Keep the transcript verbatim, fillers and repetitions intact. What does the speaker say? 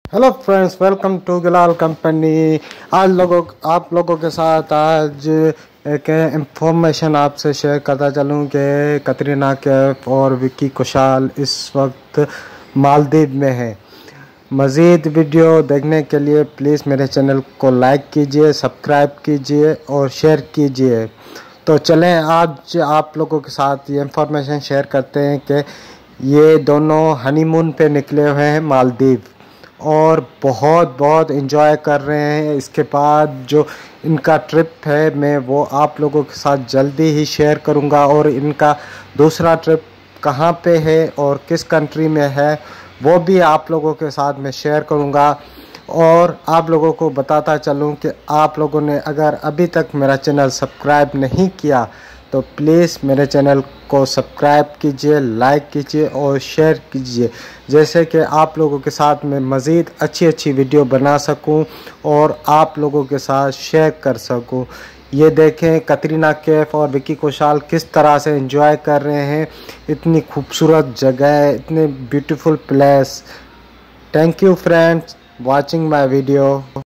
Hello friends, welcome to Gilal company. आज लोगों आप लोगों के साथ आज एक इंफॉर्मेशन आपसे शेयर करता चलूँ कि कतरीना कैफ और विक्की कौशल इस वक्त मालदीव में है। मज़ीद वीडियो देखने के लिए प्लीज़ मेरे चैनल को लाइक कीजिए, सब्सक्राइब कीजिए और शेयर कीजिए। तो चलें आज आप लोगों के साथ ये इंफॉर्मेशन शेयर करते हैं कि ये दोनों हनीमून पे निकले हुए हैं मालदीव और बहुत बहुत एंजॉय कर रहे हैं। इसके बाद जो इनका ट्रिप है मैं वो आप लोगों के साथ जल्दी ही शेयर करूंगा और इनका दूसरा ट्रिप कहाँ पे है और किस कंट्री में है वो भी आप लोगों के साथ मैं शेयर करूंगा। और आप लोगों को बताता चलूं कि आप लोगों ने अगर अभी तक मेरा चैनल सब्सक्राइब नहीं किया तो प्लीज़ मेरे चैनल को सब्सक्राइब कीजिए, लाइक कीजिए और शेयर कीजिए, जैसे कि आप लोगों के साथ मैं मज़ीद अच्छी अच्छी वीडियो बना सकूं और आप लोगों के साथ शेयर कर सकूं। ये देखें कतरीना कैफ और विक्की कौशल किस तरह से एंजॉय कर रहे हैं। इतनी खूबसूरत जगह, इतने beautiful place. Thank you friends watching my video.